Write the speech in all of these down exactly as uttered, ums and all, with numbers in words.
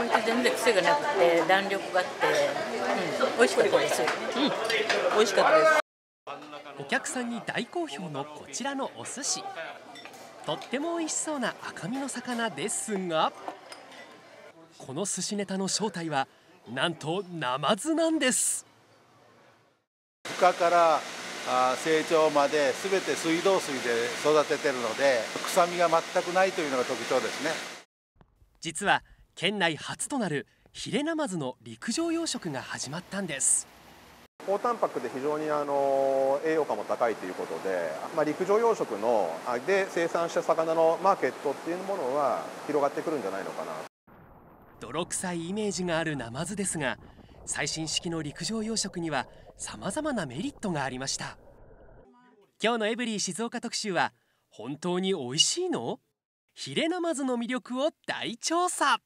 本当全然癖がなくて弾力があって、うん、美味しかったです。うん、美味しかったです。 お客さんに大好評のこちらのお寿司、とっても美味しそうな赤身の魚ですが、この寿司ネタの正体はなんとナマズなんです。 孵化から成長まで全て水道水で育ててるので、臭みが全くないというのが特徴ですね。 実は県内初となるヒレナマズの陸上養殖が始まったんです。 高タンパクで非常にあの栄養価も高いということで、まあ、陸上養殖ので生産した魚のマーケットっていうものは広がってくるんじゃないのかな。 泥臭いイメージがあるナマズですが、最新式の陸上養殖にはさまざまなメリットがありました。今日のエブリィ静岡特集は、本当に美味しいの？ヒレナマズの魅力を大調査。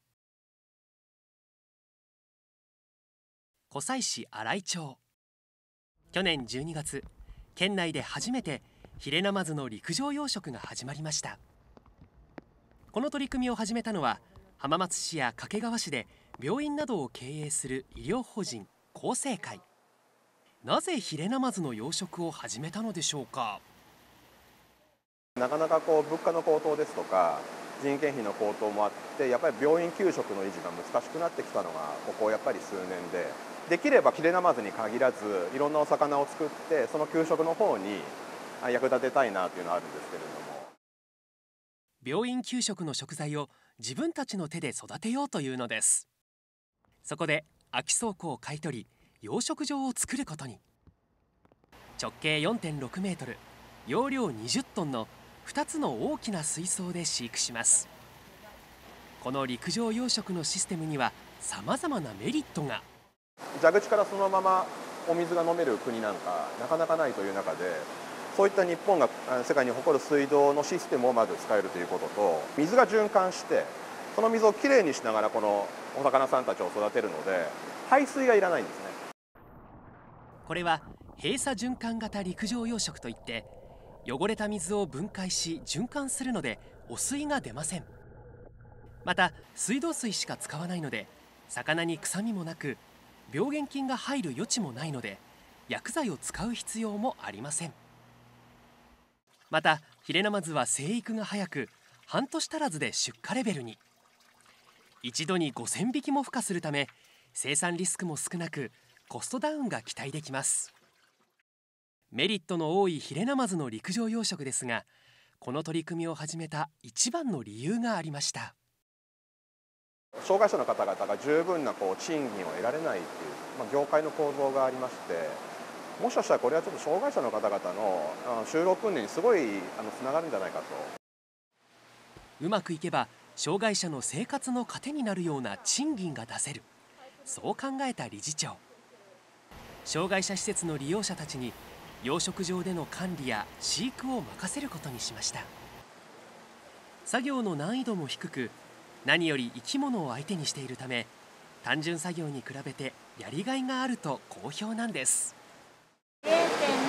湖西市新井町、去年じゅうにがつ、県内で初めてヒレナマズの陸上養殖が始まりました。この取り組みを始めたのは、浜松市や掛川市で病院などを経営する医療法人厚生会。なぜヒレナマズの養殖を始めたのでしょうか。 なかなかこう物価の高騰ですとか人件費の高騰もあって、やっぱり病院給食の維持が難しくなってきたのがここやっぱり数年で、できればヒレナマズに限らずいろんなお魚を作って、その給食の方に役立てたいなというのはあるんですけれども、 病院給食の食材を自分たちの手で育てようというのです。そこで空き倉庫を買い取り、養殖場を作ることに。直径 よんてんろくメートル、容量にじゅっトンのふたつの大きな水槽で飼育します。この陸上養殖のシステムにはさまざまなメリットが。 蛇口からそのままお水が飲める国なんかなかなかないという中で、そういった日本が世界に誇る水道のシステムをまず使えるということと、水が循環してその水をきれいにしながらこのお魚さんたちを育てるので、排水がいらないんですね。 これは閉鎖循環型陸上養殖といって、汚れた水を分解し循環するので汚水が出ません。また水道水しか使わないので、魚に臭みもなく病原菌が入る余地もないので、薬剤を使う必要もありません。またヒレナマズは生育が早く、半年足らずで出荷レベルに。一度にごせんびきも孵化するため、生産リスクも少なくコストダウンが期待できます。メリットの多いヒレナマズの陸上養殖ですが、この取り組みを始めた一番の理由がありました。 障害者の方々が十分なこう賃金を得られないっていう、まあ、業界の構造がありまして、もしかしたらこれはちょっと障害者の方々の就労訓練にすごいあのつながるんじゃないかと。 うまくいけば障害者の生活の糧になるような賃金が出せる、そう考えた理事長。障害者施設の利用者たちに養殖場での管理や飼育を任せることにしました。作業の難易度も低く、何より生き物を相手にしているため、単純作業に比べてやりがいがあると好評なんです。 ゼロ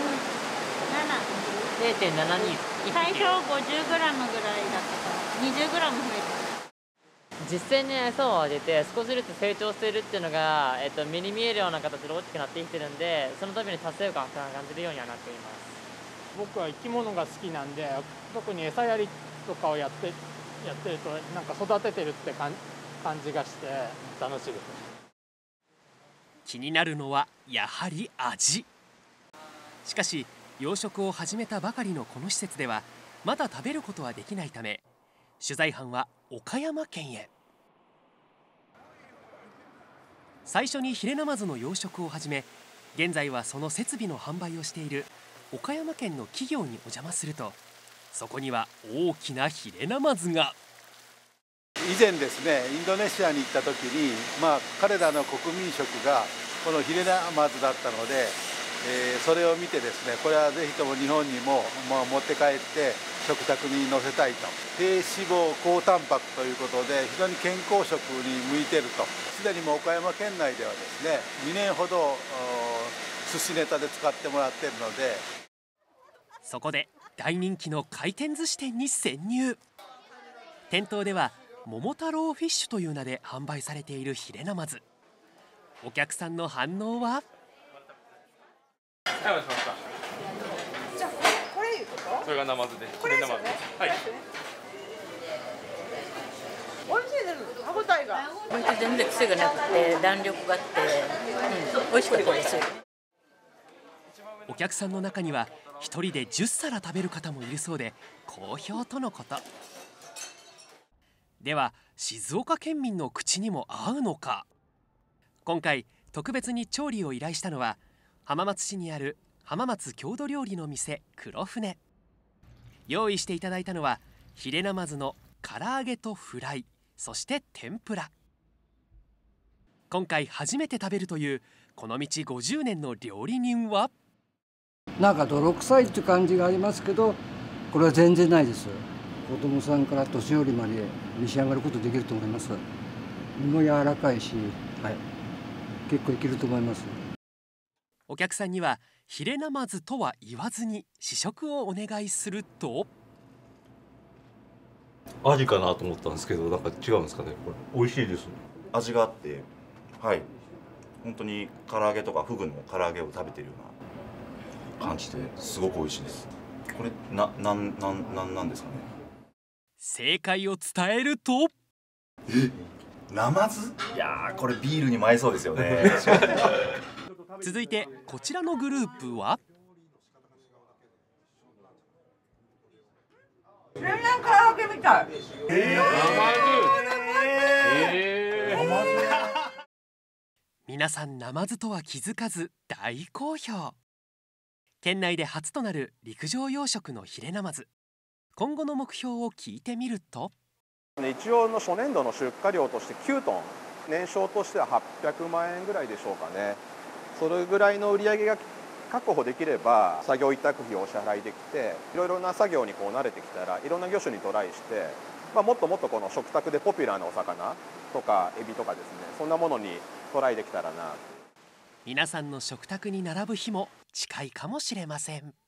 てんなな 最初 ごじゅうグラム ぐらいだったから にじゅうグラム 増えた。 実際に餌をあげて少しずつ成長しているっていうのが、えっと、目に見えるような形で大きくなってきてるんで、その度に達成感を感じるようにはなっています。 僕は生き物が好きなんで、特に餌やりとかをやってやってるとなんか育ててるって感じがして楽しいです。 気になるのはやはり味。しかし養殖を始めたばかりのこの施設ではまだ食べることはできないため、取材班は岡山県へ。最初にヒレナマズの養殖を始め、現在はその設備の販売をしている岡山県の企業にお邪魔すると、そこには大きなヒレナマズが。 以前ですね、インドネシアに行った時に、まあ、彼らの国民食がこのヒレナマズだったので、えー、それを見てですね、これはぜひとも日本にも、まあ、持って帰って食卓に載せたいと。低脂肪高タンパクということで非常に健康食に向いていると。すでにもう岡山県内ではですね、にねんほど寿司ネタで使ってもらっているので。 そこで大人気の回転寿司店に潜入。店頭では桃太郎フィッシュという名で販売されているヒレナマズ。お客さんの反応は？ はい、お願いしました。 じゃあこれいうこと？ それがナマズです。 これですよね。 はい。 美味しいです。歯ごたえが。 本当全然癖がなくて弾力があって、うん、美味しかったです。 お客さんの中には一人でじゅっさら食べる方もいるそうで好評とのこと。では静岡県民の口にも合うのか。今回特別に調理を依頼したのは浜松市にある浜松郷土料理の店黒船。用意していただいたのはヒレナマズの唐揚げとフライ、そして天ぷら。今回初めて食べるというこの道ごじゅうねんの料理人は、 なんか泥臭いっていう感じがありますけど、これは全然ないです。子供さんから年寄りまで召し上がることできると思います。身も柔らかいし、はい、結構いけると思います。 お客さんにはヒレナマズとは言わずに試食をお願いすると、 ありかなと思ったんですけど、なんか違うんですかね。これ美味しいです。 味があって、はい、本当に唐揚げとかフグの唐揚げを食べてるような感じですごく美味しいです。これな、なん、なん、なんなんですかね。 正解を伝えると、 え、ナマズ？いやー、これビールにも合いそうですよね。 続いてこちらのグループは、 全然唐揚げみたい。 えー、 えー、皆さんナマズとは気づかず大好評。県内で初となる陸上養殖のヒレナマズ。今後の目標を聞いてみると、 一応の初年度の出荷量としてきゅうトン、年商としてははっぴゃくまんえんぐらいでしょうかね。それぐらいの売り上げが確保できれば作業委託費をお支払いできて、いろいろな作業にこう慣れてきたらいろんな魚種にトライして、まあ、もっともっとこの食卓でポピュラーなお魚とかエビとかですね、そんなものにトライできたらな。 皆さんの食卓に並ぶ日も近いかもしれません。